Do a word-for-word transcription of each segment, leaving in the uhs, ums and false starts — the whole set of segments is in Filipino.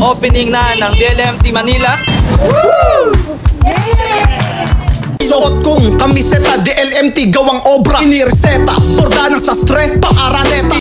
opening na ng D L M T Manila. Suot kong kamiseta, D L M T gawang obra, inireseta, borda ng sastre, pang-araneta.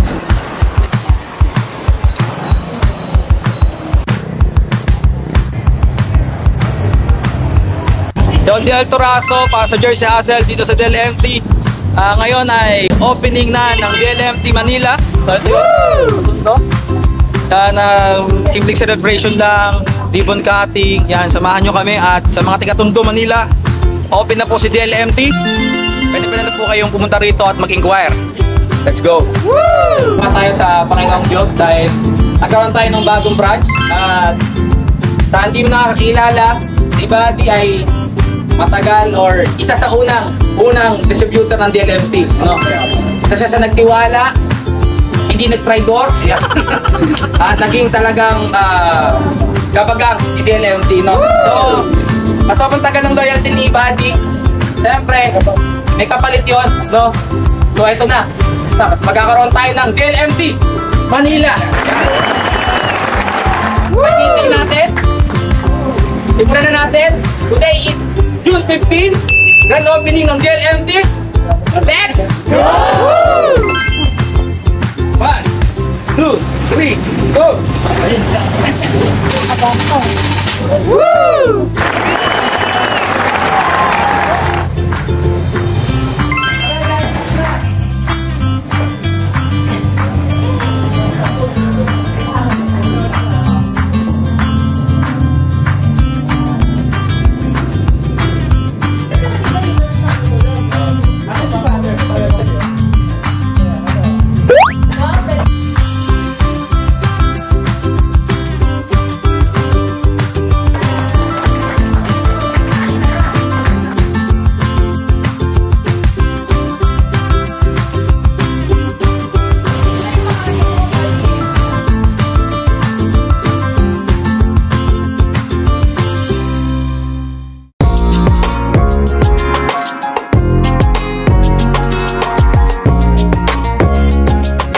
Don Del Toraso, passenger si Hazel dito sa D L M T. Uh, ngayon ay opening na ng D L M T Manila. So ito yun. Yan, uh, simpleng celebration lang, ribbon cutting. Yan, samahan nyo kami. At sa mga taga-Tondo, Manila, open na po si D L M T. Pwede pa na po kayong pumunta rito at mag-inquire. Let's go! Woo! Tayo sa Panginoong Diyos dahil nagkaroon tayo ng bagong branch. At sa hindi mo nakakilala, si Buddy ay matagal or isa sa unang unang distributor ng D L M T, no? Isa siya sa nagtiwala, hindi nag-trydor, at naging talagang uh, kabagang ni D L M T, no? So, sobrang tagal ng loyalty ni Buddy. Siyempre, may kapalit yon, no? So, ito na. Magkakaroon tayo ng D L M T Manila. Yan. Pakinggan natin. Simulan na natin. Today is June fifteenth, grand opening ng D L M T. Let's go! One, two, three, go! Woo!